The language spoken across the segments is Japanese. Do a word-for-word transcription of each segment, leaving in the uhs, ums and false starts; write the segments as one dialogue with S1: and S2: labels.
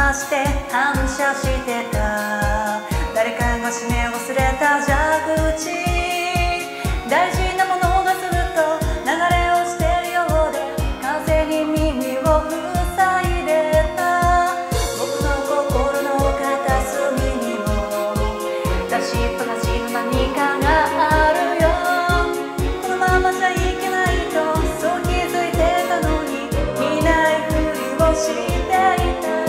S1: まして反射してた。誰かが閉め忘れた蛇口、大事なものがすると流れ落ちてるようで風に耳を塞いでた。僕の心の片隅にも出しっぱなしの何かがあるよ。このままじゃいけないとそう気づいてたのに見ないふりをしていた。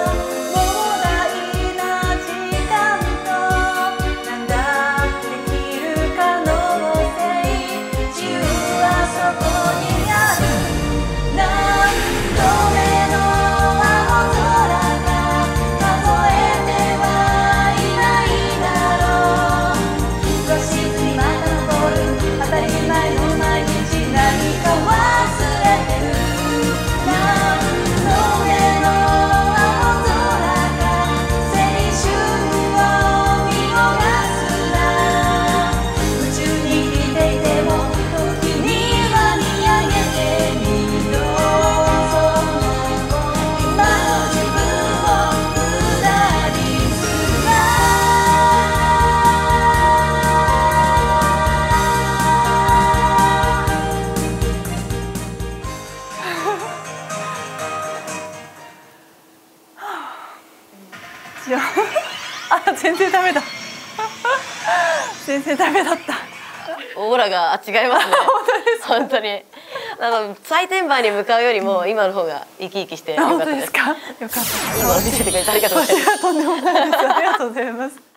S1: あ、全然ダメだ。全然ダメだった。
S2: オーラが違いますね。本当に。あの採点板に向かうよりも今の方が生き生きしてよかったです。
S1: 本当ですか。よかった。
S2: 今の見せてくれてありがとうございます。
S1: とんでもないです。ありがとうございます。